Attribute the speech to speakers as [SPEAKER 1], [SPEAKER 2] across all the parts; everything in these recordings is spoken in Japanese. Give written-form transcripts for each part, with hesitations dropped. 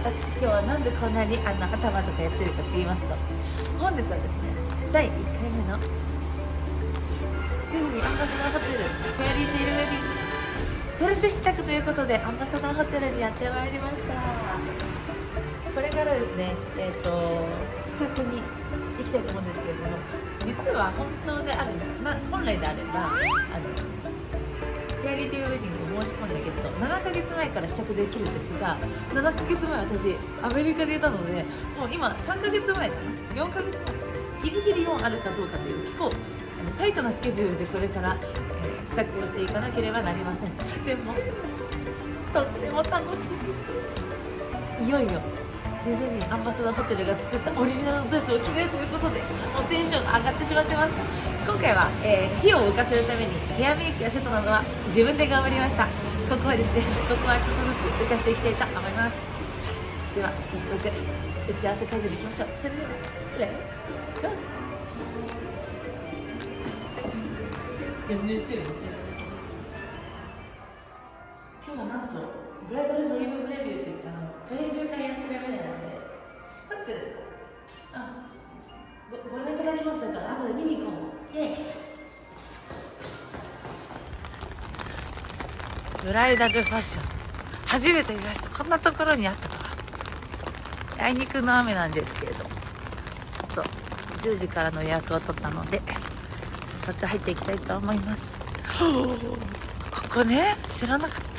[SPEAKER 1] 私今日はなんでこんなに頭とかやってるかって言いますと、本日はですね、第1回目のディズニーアンバサダーホテルフェアリーテイルウェディングドレス試着ということでアンバサダーホテルにやってまいりました。これからですね、試着に行きたいと思うんですけれども、実は本来であればフェアリーテイルウェディングを申し込んだゲスト7ヶ月前から試着できるんですが、7ヶ月前私アメリカにいたので、もう今3ヶ月前かな、4ヶ月前、ギリギリ4あるかどうかという結構タイトなスケジュールでこれから、試着をしていかなければなりません。でもとっても楽しみ、いよいよディズニーアンバサダーホテルが作ったオリジナルのドレスを着れるということで、もうテンションが上がってしまってます。今回は、費用を浮かせるためにヘアメイクやセットなどは自分で頑張りました。ここはですね、ここはちょっとずつ浮かしていきたいと思います。では早速打ち合わせ会場に行きましょう。それではレッツゴー。今日はなんとブライダルドリームプレビューっていったプレビュー会やってるぐらいなので、待って、ご覧いただきましたから後で見に行こう。イエイ。ブライダルファッション初めて見ました。こんなところにあったとは。あいにくの雨なんですけれど、ちょっと10時からの予約を取ったので早速入っていきたいと思います。ここね、知らなかった。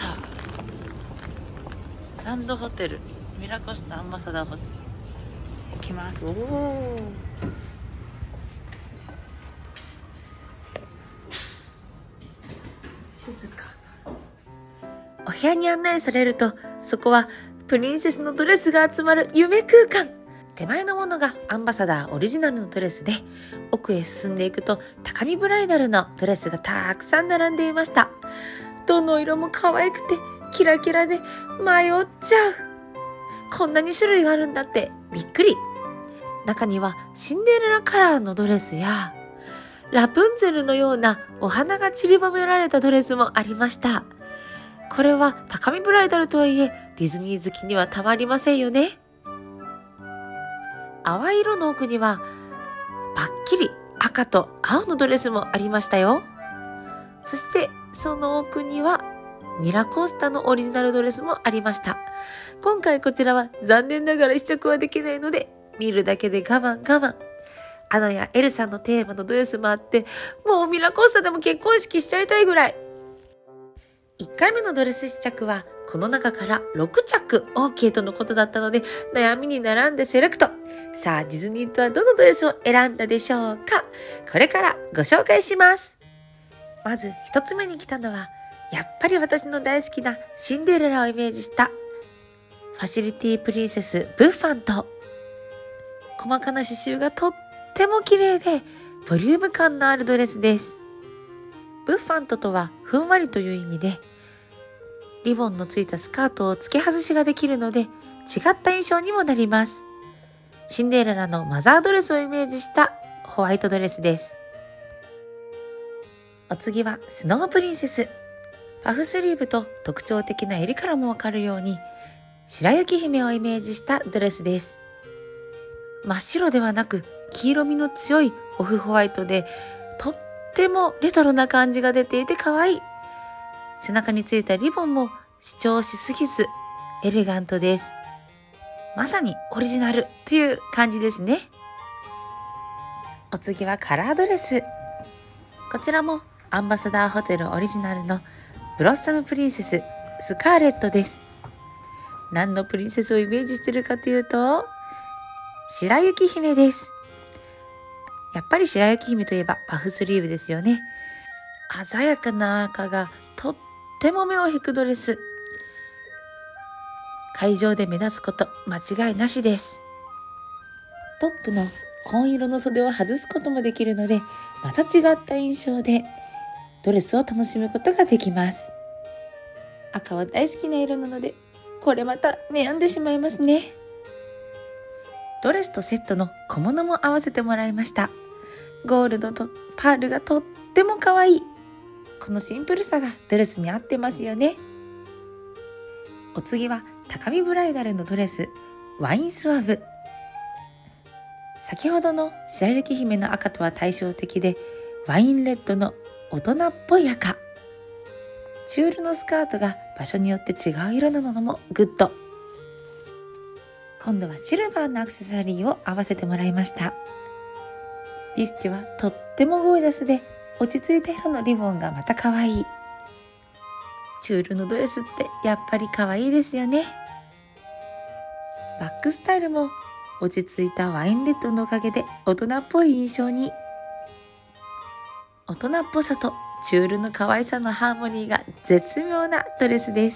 [SPEAKER 1] ランドホテルミラコスタアンバサダーホテル行きます。静か。お部屋に案内されると、そこはプリンセスのドレスが集まる夢空間。手前のものがアンバサダーオリジナルのドレスで、奥へ進んでいくと高見ブライダルのドレスがたくさん並んでいました。どの色も可愛くてキラキラで迷っちゃう。こんなに種類があるんだってびっくり。中にはシンデレラカラーのドレスやラプンツェルのようなお花が散りばめられたドレスもありました。これは高見ブライダルとはいえディズニー好きにはたまりませんよね。淡い色の奥にはバッキリ赤と青のドレスもありましたよ。そしてその奥にはミラコスタのオリジナルドレスもありました。今回こちらは残念ながら試着はできないので、見るだけで我慢。アナやエルさんのテーマのドレスもあって、もうミラコスタでも結婚式しちゃいたいぐらい。1回目のドレス試着はこの中から6着 OK とのことだったので、悩みに並んでセレクト。さあディズニーとはどのドレスを選んだでしょうか。これからご紹介します。まず1つ目に来たのは、やっぱり私の大好きなシンデレラをイメージしたファシリティプリンセスブッファント。細かな刺繍がとっても綺麗でボリューム感のあるドレスです。ブッファントとはふんわりという意味で、リボンのついたスカートを付け外しができるので違った印象にもなります。シンデレラのマザードレスをイメージしたホワイトドレスです。お次はスノープリンセス。パフスリーブと特徴的な襟からもわかるように白雪姫をイメージしたドレスです。真っ白ではなく黄色みの強いオフホワイトで、とってもレトロな感じが出ていて可愛い。背中についたリボンも主張しすぎずエレガントです。まさにオリジナルという感じですね。お次はカラードレス。こちらもアンバサダーホテルオリジナルのブロッサムプリンセススカーレットです。何のプリンセスをイメージしているかというと、白雪姫です。やっぱり白雪姫といえばパフスリーブですよね。鮮やかな赤がとっても目を引くドレス。会場で目立つこと間違いなしです。トップの紺色の袖を外すこともできるので、また違った印象でドレスを楽しむことができます。赤は大好きな色なので、これまた悩んでしまいますね。ドレスとセットの小物も合わせてもらいました。ゴールドとパールがとっても可愛い。このシンプルさがドレスに合ってますよね。お次は高見ブライダルのドレスワインスワブ。先ほどの白雪姫の赤とは対照的で、ワインレッドの大人っぽい赤。チュールのスカートが場所によって違う色なのもグッド。今度はシルバーのアクセサリーを合わせてもらいました。ビスチはとってもゴージャスで、落ち着いた色のリボンがまた可愛い。チュールのドレスってやっぱり可愛いですよね。バックスタイルも落ち着いたワインレッドのおかげで大人っぽい印象に。大人っぽさとチュールの可愛さのハーモニーが絶妙なドレスです。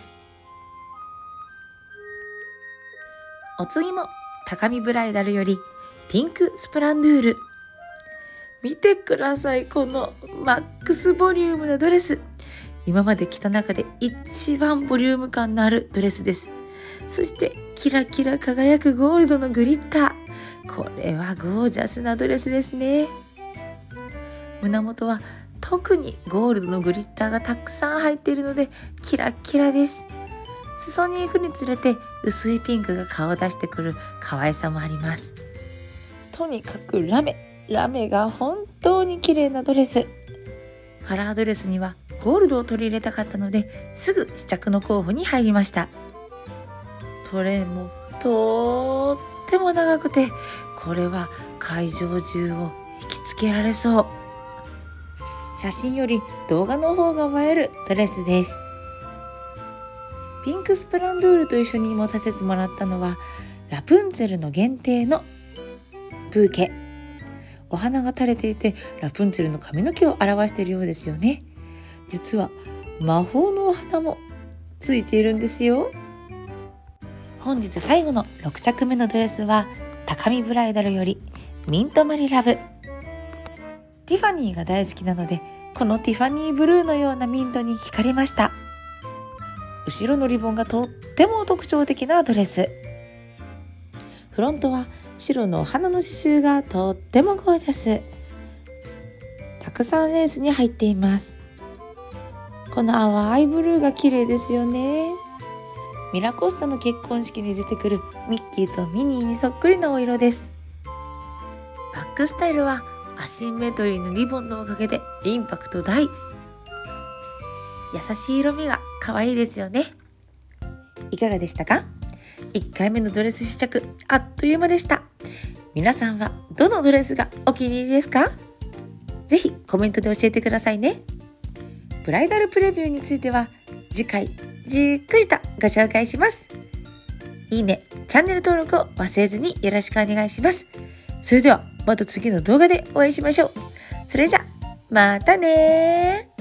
[SPEAKER 1] お次も高見ブライダルよりピンクスプランドゥール。見てください、このマックスボリュームのドレス。今まで着た中で一番ボリューム感のあるドレスです。そしてキラキラ輝くゴールドのグリッター。これはゴージャスなドレスですね。胸元は特にゴールドのグリッターがたくさん入っているのでキラキラです。裾に行くにつれて薄いピンクが顔を出してくる可愛さもあります。とにかくラメが本当に綺麗なドレス。カラードレスにはゴールドを取り入れたかったので、すぐ試着の候補に入りました。トレーもとっても長くて、これは会場中を引きつけられそう。写真より動画の方が映えるドレスです。ピンクスプランドゥールと一緒に持たせてもらったのはラプンツェルの限定のブーケ。お花が垂れていてラプンツェルの髪の毛を表しているようですよね。実は魔法のお花もついているんですよ。本日最後の6着目のドレスは高見ブライダルよりミントマリラブ。ティファニーが大好きなので、このティファニーブルーのようなミントに惹かれました。後ろのリボンがとっても特徴的なドレス。フロントは白のお花の刺繍がとってもゴージャス。たくさんレースに入っています。この淡いブルーが綺麗ですよね。ミラコスタの結婚式に出てくるミッキーとミニーにそっくりなお色です。バックスタイルはアシンメトリーのリボンのおかげでインパクト大。優しい色味が可愛いですよね。いかがでしたか？1回目のドレス試着、あっという間でした。皆さんはどのドレスがお気に入りですか？ぜひコメントで教えてくださいね。ブライダルプレビューについては次回じっくりとご紹介します。いいね、チャンネル登録を忘れずによろしくお願いします。それではまた次の動画でお会いしましょう。それじゃまたね。